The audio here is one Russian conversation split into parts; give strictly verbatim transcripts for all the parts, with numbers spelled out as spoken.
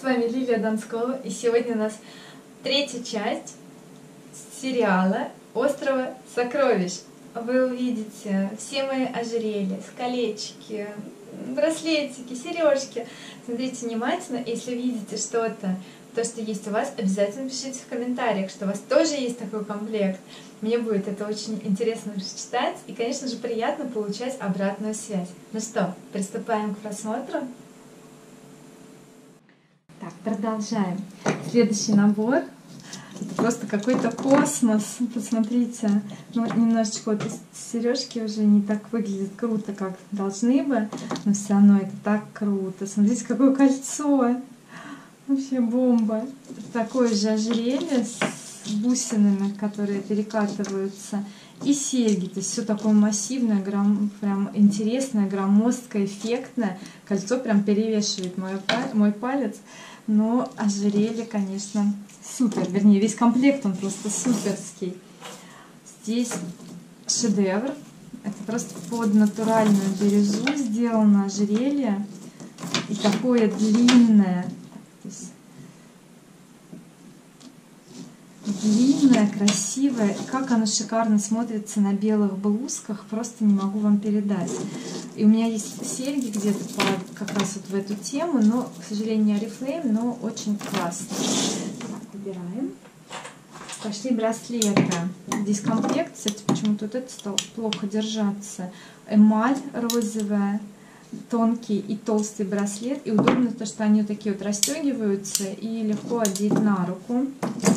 вами Лилия Донскова, и сегодня у нас третья часть сериала «Остров сокровищ». Вы увидите все мои ожерелья, колечки, браслетики, сережки. Смотрите внимательно, если видите что-то, то, что есть у вас, обязательно пишите в комментариях, что у вас тоже есть такой комплект. Мне будет это очень интересно читать и, конечно же, приятно получать обратную связь. Ну что, приступаем к просмотру? Так, продолжаем. Следующий набор. Это просто какой-то космос. Посмотрите. Ну, немножечко вот сережки уже не так выглядят круто, как должны бы, но все равно это так круто. Смотрите, какое кольцо. Вообще бомба. Такое же ожерелье с бусинами, которые перекатываются. И серьги. То есть все такое массивное, гром... прям интересное, громоздкое, эффектное. Кольцо прям перевешивает мой, мой палец. Но ожерелье, конечно, супер. Вернее, весь комплект, он просто суперский. Здесь шедевр. Это просто под натуральную бирюзу сделано ожерелье. И такое длинное. То есть длинное, красивое. И как оно шикарно смотрится на белых блузках, просто не могу вам передать. И у меня есть серьги где-то как раз вот в эту тему, но, к сожалению, не Oriflame, но очень классно. Так, убираем. Пошли браслеты. Здесь комплект, кстати, почему-то вот это стал плохо держаться. Эмаль розовая, тонкий и толстый браслет. И удобно то, что они вот такие вот расстегиваются и легко одеть на руку.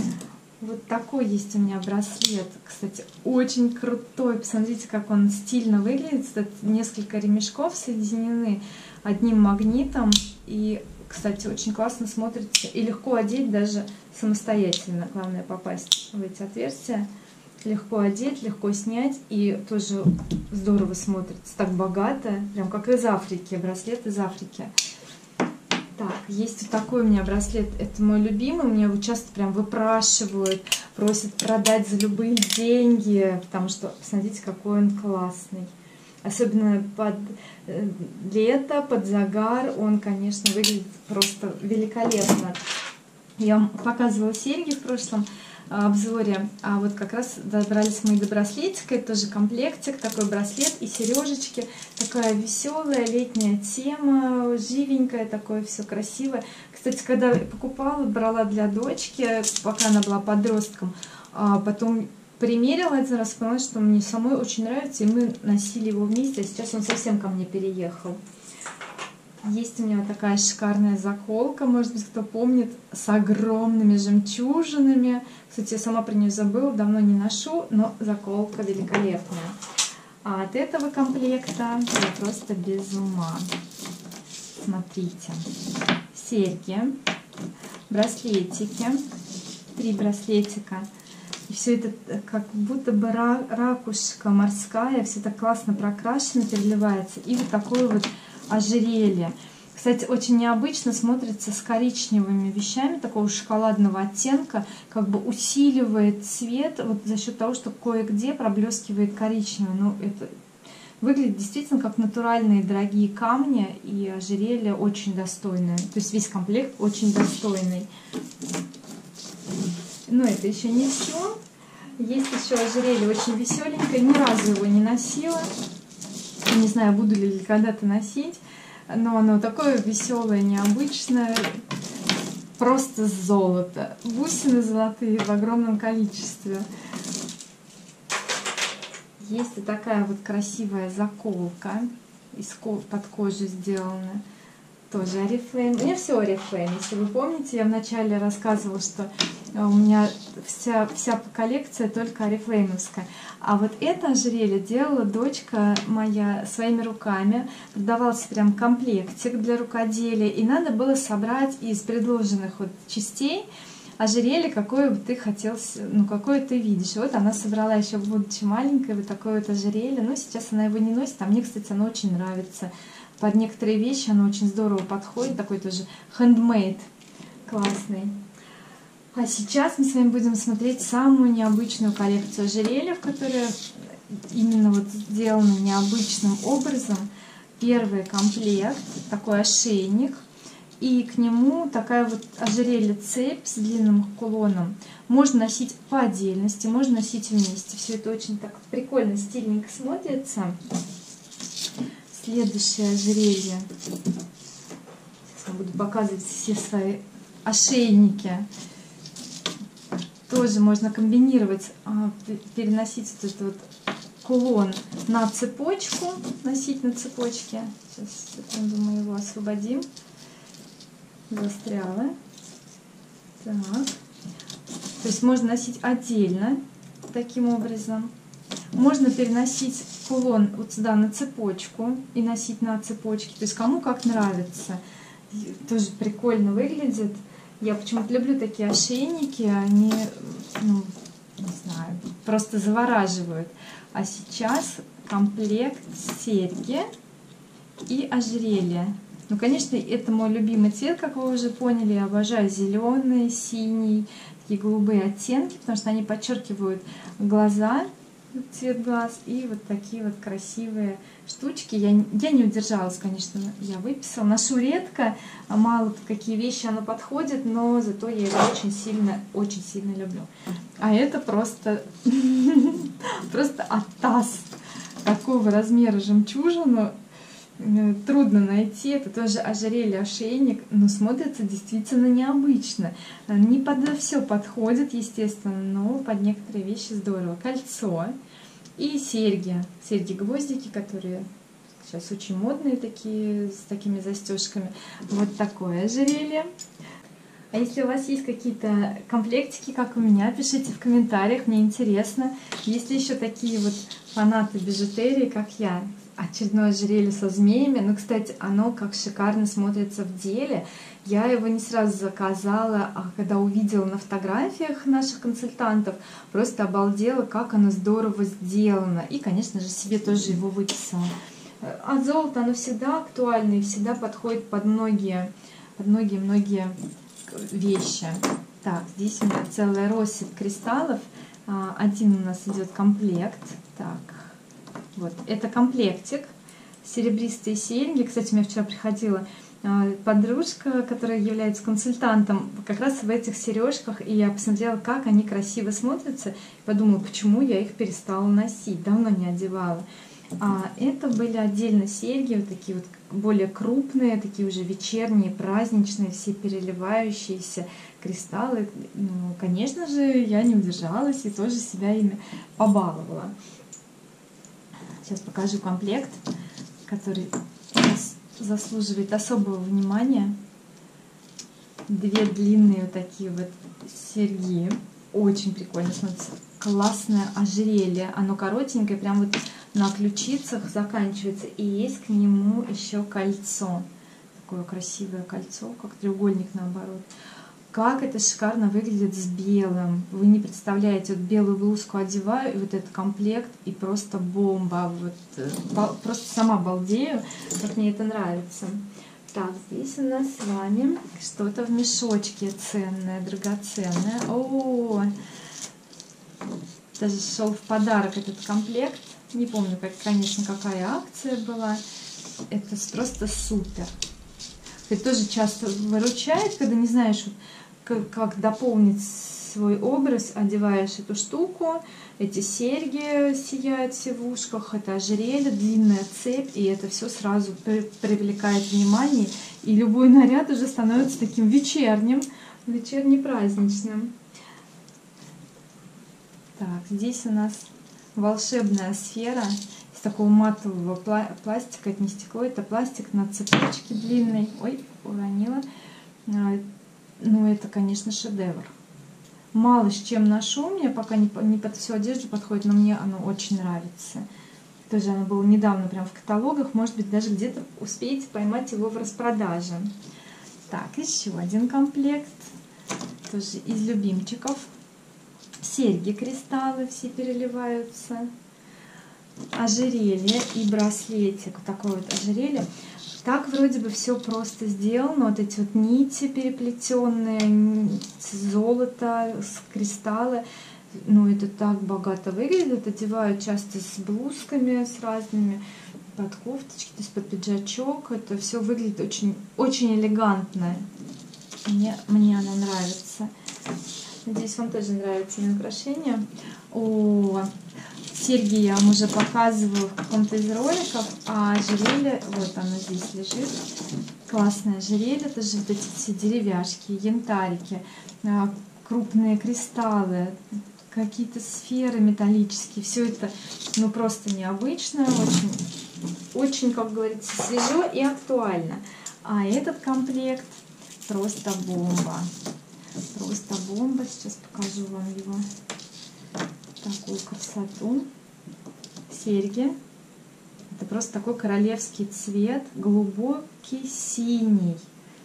Вот такой есть у меня браслет, кстати, очень крутой. Посмотрите, как он стильно выглядит. Тут несколько ремешков соединены одним магнитом. И, кстати, очень классно смотрится и легко одеть даже самостоятельно. Главное попасть в эти отверстия. Легко одеть, легко снять. И тоже здорово смотрится, так богато. Прям как из Африки, браслет из Африки. Так, есть вот такой у меня браслет, это мой любимый, мне его часто прям выпрашивают, просят продать за любые деньги, потому что, посмотрите, какой он классный. Особенно под лето, под загар, он, конечно, выглядит просто великолепно. Я вам показывала серьги в прошлом обзоре, а вот как раз добрались мы до браслетика, это тоже комплектик, такой браслет и сережечки, такая веселая летняя тема, живенькая, такое все красивое. Кстати, когда покупала, брала для дочки, пока она была подростком, а потом примерила один раз, поняла, что мне самой очень нравится, и мы носили его вместе, а сейчас он совсем ко мне переехал. Есть у меня вот такая шикарная заколка, может быть, кто помнит, с огромными жемчужинами. Кстати, я сама про нее забыла, давно не ношу, но заколка великолепная. А от этого комплекта я просто без ума. Смотрите. Серьги, браслетики, три браслетика. И все это как будто бы ракушка морская, все так классно прокрашено, переливается. И вот такой вот ожерелье. Кстати, очень необычно смотрится с коричневыми вещами такого шоколадного оттенка, как бы усиливает цвет вот за счет того, что кое-где проблескивает коричневый. Ну, это выглядит действительно как натуральные дорогие камни, и ожерелье очень достойное. То есть весь комплект очень достойный. Но это еще не все. Есть еще ожерелье очень веселенькое, ни разу его не носила. Не знаю, буду ли когда-то носить, но оно такое веселое, необычное, просто золото. Бусины золотые в огромном количестве. Есть и такая вот красивая заколка, из под кожи сделана. Тоже Oriflame. У меня все Oriflame. Если вы помните, я вначале рассказывала, что у меня вся, вся коллекция только орифлеймовская. А вот это ожерелье делала дочка моя своими руками. Продавался прям комплектик для рукоделия. И надо было собрать из предложенных вот частей ожерелье, какое бы ты хотел, ну, какое ты видишь. И вот она собрала еще, будучи маленькой, вот такое вот ожерелье. Но сейчас она его не носит. А мне, кстати, оно очень нравится. Под некоторые вещи оно очень здорово подходит. Такой тоже handmade, классный. А сейчас мы с вами будем смотреть самую необычную коллекцию ожерельев, которая именно вот сделана необычным образом. Первый комплект, такой ошейник. И к нему такая вот ожерелье цепь с длинным кулоном. Можно носить по отдельности, можно носить вместе. Все это очень так прикольно, стильненько смотрится. Следующее ожерелье. Сейчас я буду показывать все свои ошейники. Тоже можно комбинировать, переносить вот этот вот кулон на цепочку, носить на цепочке. Сейчас, секунду, мы его освободим. Застряла. Так. То есть можно носить отдельно, таким образом. Можно переносить кулон вот сюда на цепочку и носить на цепочке. То есть кому как нравится. Тоже прикольно выглядит. Я почему-то люблю такие ошейники. Они, ну, не знаю, просто завораживают. А сейчас комплект серьги и ожерелье. Ну, конечно, это мой любимый цвет, как вы уже поняли. Я обожаю зеленый, синий, такие голубые оттенки, потому что они подчеркивают глаза, цвет глаз, и вот такие вот красивые штучки. Я, я не удержалась, конечно, я выписала. Ношу редко, мало какие вещи оно подходит, но зато я его очень сильно, очень сильно люблю. А это просто, просто атас. Такого размера жемчужину трудно найти. Это тоже ожерелье, ошейник, но смотрится действительно необычно. Не под все подходит, естественно, но под некоторые вещи здорово. Кольцо и серьги. Серьги-гвоздики, которые сейчас очень модные, такие, с такими застежками. Вот такое ожерелье. А если у вас есть какие-то комплектики, как у меня, пишите в комментариях, мне интересно. Есть ли еще такие вот фанаты бижутерии, как я? Очередное ожерелье со змеями. Ну, кстати, оно как шикарно смотрится в деле. Я его не сразу заказала, а когда увидела на фотографиях наших консультантов, просто обалдела, как оно здорово сделано. И, конечно же, себе тоже его выписала. А золото, оно всегда актуально и всегда подходит под многие, под многие-многие вещи. Так, здесь у меня целая россыпь кристаллов. Один у нас идет комплект. Так. Вот, это комплектик, серебристые серьги. Кстати, у меня вчера приходила подружка, которая является консультантом, как раз в этих сережках, и я посмотрела, как они красиво смотрятся, и подумала, почему я их перестала носить, давно не одевала. А это были отдельно серьги, вот такие вот более крупные, такие уже вечерние, праздничные, все переливающиеся кристаллы. Ну, конечно же, я не удержалась и тоже себя ими побаловала. Сейчас покажу комплект, который заслуживает особого внимания. Две длинные вот такие вот серьги. Очень прикольно смотрится. Классное ожерелье. Оно коротенькое, прям вот на ключицах заканчивается. И есть к нему еще кольцо. Такое красивое кольцо, как треугольник наоборот. Как это шикарно выглядит с белым. Вы не представляете, вот белую блузку одеваю, и вот этот комплект, и просто бомба. Вот, просто сама балдею, как мне это нравится. Так, здесь у нас с вами что-то в мешочке ценное, драгоценное. О, даже шел в подарок этот комплект. Не помню, как, конечно, какая акция была. Это просто супер. Это тоже часто выручает, когда не знаешь, как, как дополнить свой образ, одеваешь эту штуку, эти серьги сияют все в ушках, это ожерелье, длинная цепь, и это все сразу при, привлекает внимание, и любой наряд уже становится таким вечерним, вечерне-праздничным. Так, здесь у нас волшебная сфера из такого матового пла пластика, это не стекло, это пластик на цепочке длинной. Ой, уронила. Ну, это, конечно, шедевр. Мало с чем ношу, мне пока не, не под всю одежду подходит, но мне оно очень нравится. Тоже оно было недавно прям в каталогах, может быть, даже где-то успеете поймать его в распродаже. Так, еще один комплект, тоже из любимчиков. Серьги, кристаллы все переливаются. Ожерелье и браслетик. Вот такое вот ожерелье. Так вроде бы все просто сделано. Вот эти вот нити переплетенные, золото, кристаллы. Ну, это так богато выглядит. Одевают часто с блузками, с разными. под кофточки, то есть под пиджачок. Это все выглядит очень, очень элегантно. Мне, мне она нравится. Надеюсь, вам тоже нравятся мои украшения. О, серьги я вам уже показывала в каком-то из роликов, а ожерелье, вот оно здесь лежит. Классное ожерелье, тоже вот эти все деревяшки, янтарики, крупные кристаллы, какие-то сферы металлические. Все это, ну, просто необычно, очень, очень, как говорится, свежо и актуально. А этот комплект просто бомба. Просто бомба. Сейчас покажу вам его. Такую красоту. Серьги. Это просто такой королевский цвет, глубокий синий.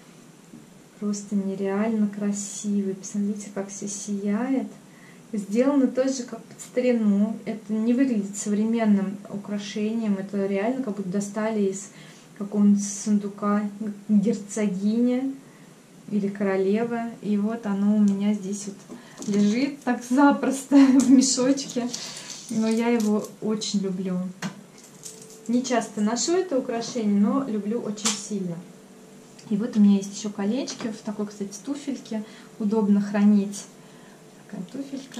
Просто нереально красивый. Посмотрите, как все сияет. Сделано тоже как под старину. Это не выглядит современным украшением. Это реально как будто достали из какого-нибудь сундука герцогини или королевы. И вот оно у меня здесь вот лежит так запросто в мешочке. Но я его очень люблю. Не часто ношу это украшение, но люблю очень сильно. И вот у меня есть еще колечки в такой, кстати, туфельке. Удобно хранить. Такая туфелька.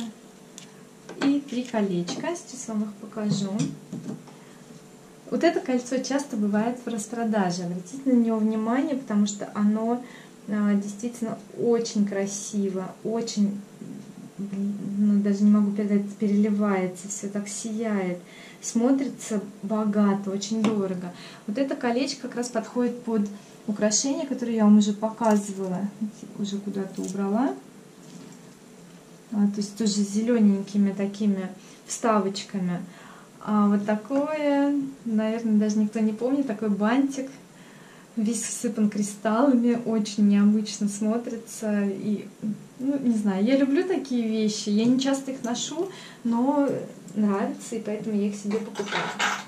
И три колечка. Сейчас вам их покажу. Вот это кольцо часто бывает в распродаже. Обратите на него внимание, потому что оно а, действительно очень красиво, очень, ну, даже не могу передать, переливается, все так сияет, смотрится богато, очень дорого. Вот это колечко как раз подходит под украшение, которое я вам уже показывала, уже куда-то убрала. А, то есть тоже с зелененькими такими вставочками. А вот такое, наверное, даже никто не помнит, такой бантик, весь всыпан кристаллами, очень необычно смотрится. И, ну, не знаю, я люблю такие вещи, я не часто их ношу, но нравится, и поэтому я их себе покупаю.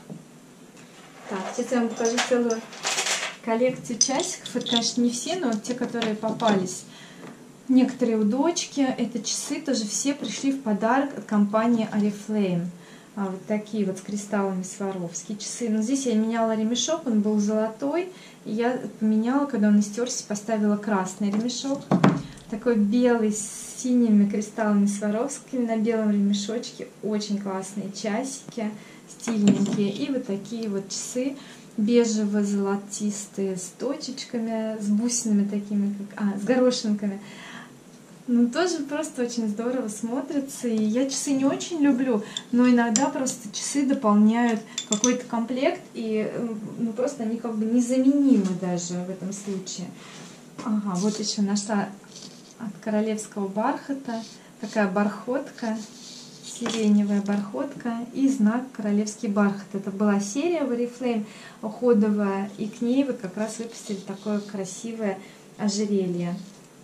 Так, сейчас я вам покажу целую коллекцию часиков. Это, конечно, не все, но вот те, которые попались. Некоторые у дочки. Это часы тоже все пришли в подарок от компании Oriflame. А вот такие вот с кристаллами Сваровски часы. Но здесь я меняла ремешок, он был золотой. И я поменяла, когда он истерся, поставила красный ремешок. Такой белый с синими кристаллами Сваровскими на белом ремешочке. Очень классные часики, стильненькие. И вот такие вот часы бежево-золотистые с точечками, с бусинами такими, как, а, с горошинками. Ну, тоже просто очень здорово смотрится. И я часы не очень люблю, но иногда просто часы дополняют какой-то комплект, и ну, просто они как бы незаменимы даже в этом случае. Ага, вот еще нашла от королевского бархата такая бархотка, сиреневая бархотка и знак королевский бархат. Это была серия в Oriflame уходовая, и к ней вот как раз выпустили такое красивое ожерелье.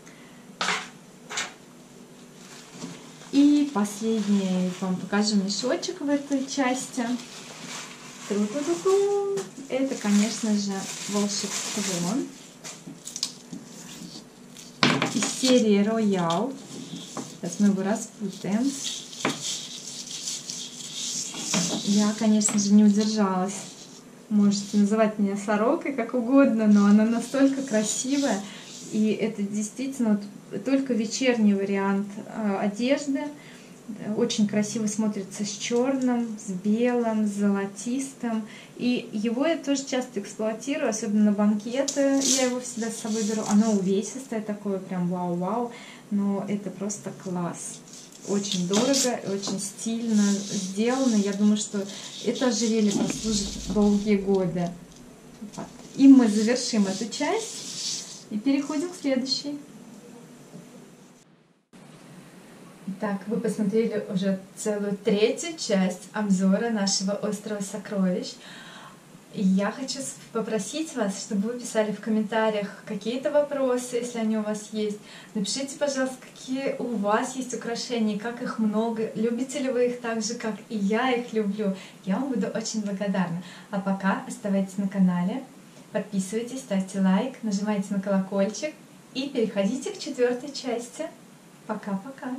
И последний вам покажу мешочек в этой части. Тру-ту-ту-ту. Это, конечно же, волшебство из серии Royal. Сейчас мы его распутаем. Я, конечно же, не удержалась. Можете называть меня сорокой, как угодно, но она настолько красивая. И это действительно вот только вечерний вариант э, одежды. Очень красиво смотрится с черным, с белым, с золотистым. И его я тоже часто эксплуатирую, особенно на банкеты. Я его всегда с собой беру. Оно увесистое такое, прям вау-вау. Но это просто класс. Очень дорого, очень стильно сделано. Я думаю, что это ожерелье прослужит долгие годы. Вот. И мы завершим эту часть. И переходим к следующей. Так, вы посмотрели уже целую третью часть обзора нашего острова сокровищ. И я хочу попросить вас, чтобы вы писали в комментариях какие-то вопросы, если они у вас есть. Напишите, пожалуйста, какие у вас есть украшения, как их много, любите ли вы их так же, как и я их люблю. Я вам буду очень благодарна. А пока оставайтесь на канале. Подписывайтесь, ставьте лайк, нажимайте на колокольчик и переходите к четвертой части. Пока-пока.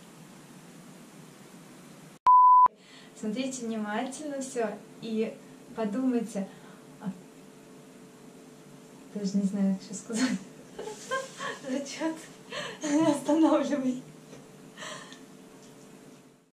Смотрите внимательно все и подумайте. Даже не знаю, что сказать. Зачет. Останавливай.